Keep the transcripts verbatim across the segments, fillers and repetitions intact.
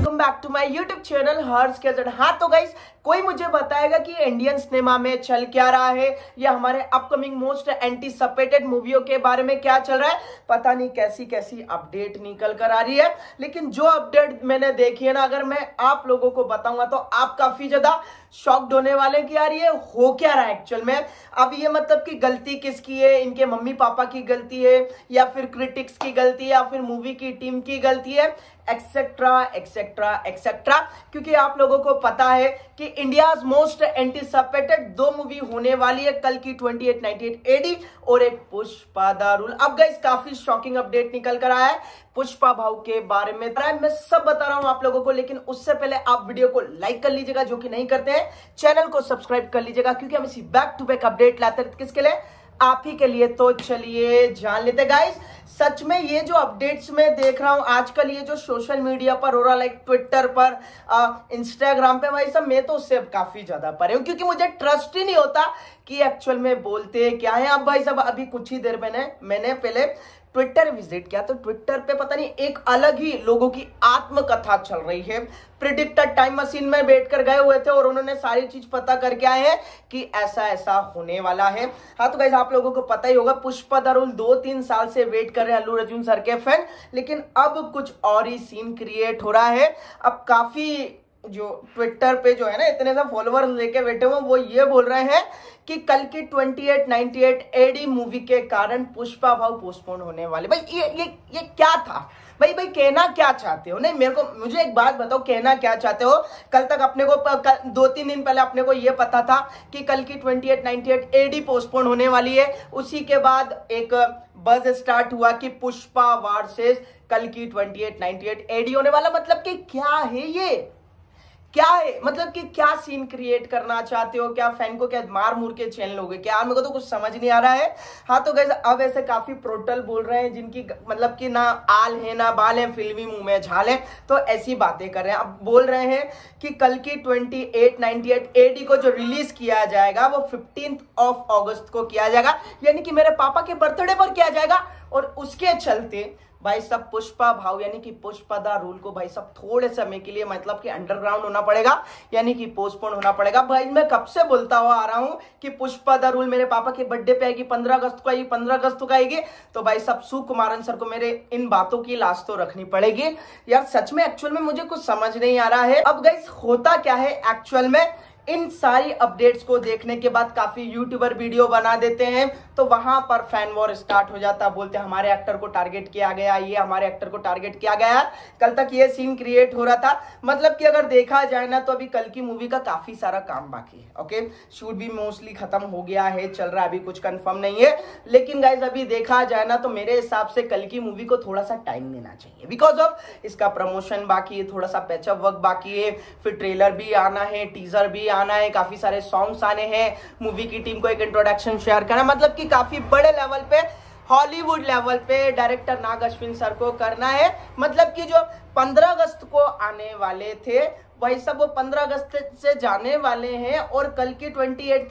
Welcome back to my YouTube channel Harsh केजट। हाँ तो गाइस, कोई मुझे बताएगा कि इंडियन सिनेमा में चल क्या रहा है या हमारे अपकमिंग मोस्ट एंटीसिपेटेड मूवियों के बारे में क्या चल रहा है। पता नहीं कैसी कैसी अपडेट निकल कर आ रही है, लेकिन जो अपडेट मैंने देखी है ना, अगर मैं आप लोगों को बताऊंगा तो आप काफी ज्यादा शॉक्ड होने वाले कि यार ये हो क्या रहा है एक्चुअल में। अब ये मतलब कि गलती किसकी है, इनके मम्मी पापा की गलती है या फिर क्रिटिक्स की गलती है या फिर मूवी की टीम की गलती है, एक्सेट्रा एक्सेट्रा एक्सेट्रा। क्योंकि आप लोगों को पता है कि इंडियाज मोस्ट एंटीसिपेटेड दो मूवी होने वाली है कल की अट्ठाईस अट्ठानवे एडी और एक पुष्पा द रूल। अब गाइस काफी शॉकिंग अपडेट निकल कर आया है पुष्पा भाव के बारे में। मैं सब बता रहा हूं आप लोगों को, लेकिन उससे पहले आप वीडियो को लाइक कर लीजिएगा जो कि नहीं करते हैं, चैनल को सब्सक्राइब कर लीजिएगा क्योंकि हम इसी बैक टू बैक अपडेट लाते हैं किसके लिए, आप ही के लिए। तो चलिए जान लेते गाइस, सच में ये जो अपडेट्स में देख रहा हूं आजकल, ये जो सोशल मीडिया पर हो रहा, लाइक ट्विटर पर, इंस्टाग्राम पे, भाई सब मैं तो उससे काफी ज्यादा परे हूं क्योंकि मुझे ट्रस्ट ही नहीं होता कि एक्चुअल में बोलते क्या है। अब भाई सब अभी कुछ ही देर मैंने मैंने पहले ट्विटर विजिट किया तो ट्विटर पे पता नहीं एक अलग ही लोगों की आत्मकथा चल रही है। प्रिडिक्टर टाइम मशीन में बैठकर गए हुए थे और उन्होंने सारी चीज पता करके आए हैं कि ऐसा ऐसा होने वाला है। हाँ तो गाइस आप लोगों को पता ही होगा, पुष्पा द रूल दो तीन साल से वेट कर रहे हैं अल्लू अर्जुन सर के फैन, लेकिन अब कुछ और ही सीन क्रिएट हो रहा है। अब काफी जो ट्विटर पे जो है ना इतने सब फॉलोअर्स लेके बैठे हुए, वो ये बोल रहे हैं कि कल की अट्ठाईस अट्ठानवे एडी मूवी के कारण पुष्पा भाव पोस्टपोन होने वाले। भाई ये ये ये क्या था भाई? भाई कहना क्या चाहते हो? नहीं मेरे को मुझे एक बात बताओ, कहना क्या चाहते हो? कल तक अपने को कल, दो तीन दिन पहले अपने को ये पता था कि कल की अट्ठाईस अट्ठानवे एडी पोस्टपोन होने वाली है। उसी के बाद एक बज स्टार्ट हुआ कि पुष्पा वर्सेस कल की अट्ठाईस अट्ठानवे एडी होने वाला। मतलब कि क्या है ये, क्या है? मतलब कि क्या सीन क्रिएट करना चाहते हो? क्या फैन को क्या मार मुर के चैन लोगे क्या? मेरे को तो कुछ समझ नहीं आ रहा है। हाँ तो गाइस अब ऐसे काफी प्रोटल बोल रहे हैं जिनकी मतलब कि ना आल है ना बाल है, फिल्मी मुंह में झाल है, तो ऐसी बातें कर रहे हैं। अब बोल रहे हैं कि कल की अट्ठाईस अट्ठानवे एडी को जो रिलीज किया जाएगा वो फिफ्टींथ ऑफ अगस्त को किया जाएगा, यानी कि मेरे पापा के बर्थडे पर किया जाएगा। और उसके चलते भाई सब पुष्पा भाव यानी कि पुष्पा द रूल को भाई सब थोड़े समय के लिए मतलब कि अंडरग्राउंड होना पड़ेगा, यानी कि पोस्टपोन होना पड़ेगा। भाई मैं कब से बोलता हुआ आ रहा हूं कि पुष्पा द रूल मेरे पापा के बर्थडे पे आएगी, पंद्रह अगस्त को आएगी, पंद्रह अगस्त को आएगी। तो भाई सब सुकुमारन सर को मेरे इन बातों की लाज तो रखनी पड़ेगी यार। सच में एक्चुअल में मुझे कुछ समझ नहीं आ रहा है। अब गाइस होता क्या है एक्चुअल में, इन सारी अपडेट्स को देखने के बाद काफी यूट्यूबर वीडियो बना देते हैं तो वहां पर फैन वॉर स्टार्ट हो जाता है। बोलते हैं हमारे एक्टर को टारगेट किया गया, ये हमारे एक्टर को टारगेट किया गया। कल तक ये सीन क्रिएट हो रहा था। मतलब कि अगर देखा जाए ना तो अभी कल की मूवी का काफी सारा काम बाकी है। ओके, शूट भी मोस्टली खत्म हो गया है, चल रहा है, अभी कुछ कंफर्म नहीं है। लेकिन गाइज अभी देखा जाए ना तो मेरे हिसाब से कल की मूवी को थोड़ा सा टाइम देना चाहिए, बिकॉज ऑफ इसका प्रमोशन बाकी है, थोड़ा सा पैचअप वर्क बाकी है, फिर ट्रेलर भी आना है, टीजर भी आना है, काफी सारे सॉन्ग्स आने हैं, मूवी की टीम को एक इंट्रोडक्शन शेयर करना, मतलब कि काफी बड़े लेवल पे, हॉलीवुड लेवल पे डायरेक्टर नाग अश्विन सर को करना है। मतलब कि जो पंद्रह अगस्त को आने वाले थे वही सब वो पंद्रह अगस्त से जाने वाले हैं, और कल की अट्ठाईस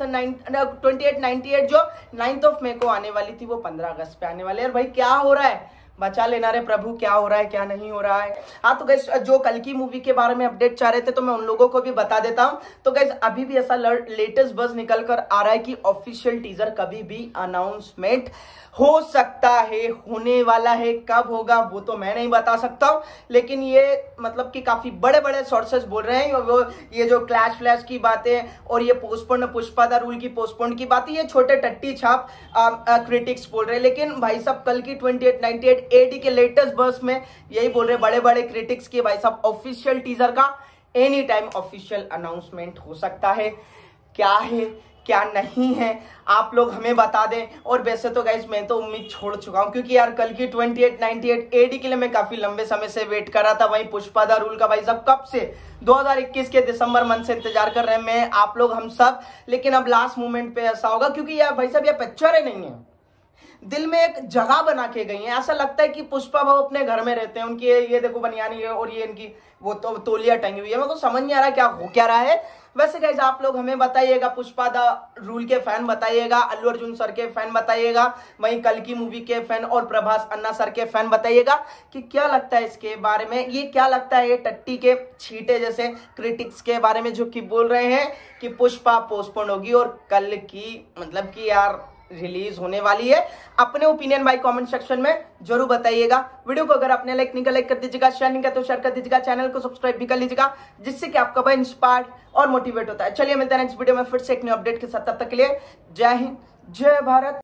अट्ठानवे जो नाइन्थ ऑफ मई को आने वाली थी वो पंद्रह अगस्त पे आने वाले हैं। भाई क्या हो रहा है, बचा लेना रे प्रभु, क्या हो रहा है क्या नहीं हो रहा है। हाँ तो गाइस जो कल की मूवी के बारे में अपडेट चाह रहे थे तो मैं उन लोगों को भी बता देता हूं। तो गाइस अभी भी ऐसा लेटेस्ट बज निकल कर आ रहा है कि ऑफिशियल टीजर कभी भी अनाउंसमेंट हो सकता है, होने वाला है। कब होगा वो तो मैं नहीं बता सकता हूं, लेकिन ये मतलब कि काफी बड़े बड़े सोर्सेस बोल रहे हैं। वो ये जो क्लैश फ्लैश की बातें और ये पोस्टपोन पुष्पा द रूल की पोस्टपोन की बातें, ये छोटे टट्टी छाप क्रिटिक्स बोल रहे हैं। लेकिन भाई साहब कल की अट्ठाईस अट्ठानवे एडी के लेटेस्ट बर्स में यही बोल रहे बड़े बड़े क्रिटिक्स की भाई साहब ऑफिशियल टीजर का एनी टाइम ऑफिशियल अनाउंसमेंट हो सकता है। क्या है क्या नहीं है आप लोग हमें बता दें। और वैसे तो गाइस मैं तो उम्मीद छोड़ चुका हूं क्योंकि यार कल की अट्ठाईस अट्ठानवे एडी के लिए मैं काफी लंबे समय से वेट कर रहा था। वहीं पुष्पा द रूल का भाई साहब कब से दो हज़ार इक्कीस के दिसंबर मंथ से इंतजार कर रहे हैं मैं, आप लोग, हम सब। लेकिन अब लास्ट मोमेंट पे ऐसा होगा क्योंकि यार भाई साहब ये पिक्चर है नहीं है, दिल में एक जगह बना के गई है। ऐसा लगता है कि पुष्पा भाव अपने घर में रहते हैं, उनकी ये देखो बनियानी है और ये इनकी वो तो तोलिया टंगी हुई है। मेरे को समझ नहीं आ रहा क्या हो क्या रहा है। वैसे गाइज आप लोग हमें बताइएगा, पुष्पा द रूल के फैन बताइएगा, अल्लू अर्जुन सर के फैन बताइएगा, वहीं कल की मूवी के फैन और प्रभास अन्ना सर के फैन बताइएगा कि क्या लगता है इसके बारे में। ये क्या लगता है ये टट्टी के छींटे जैसे क्रिटिक्स के बारे में जो कि बोल रहे हैं कि पुष्पा पोस्टपोन होगी और कल की मतलब कि यार रिलीज होने वाली है। अपने ओपिनियन भाई कमेंट सेक्शन में जरूर बताइएगा। वीडियो को अगर आपने लाइक नहीं कर लाइक कर दीजिएगा, शेयर नहीं किया तो शेयर कर दीजिएगा, चैनल को सब्सक्राइब भी कर लीजिएगा, जिससे कि आपका भाई इंस्पायर्ड और मोटिवेट होता है। चलिए मिलते हैं नेक्स्ट वीडियो में फिर से एक न्यू अपडेट के साथ, तब तक के लिए जय हिंद जय भारत।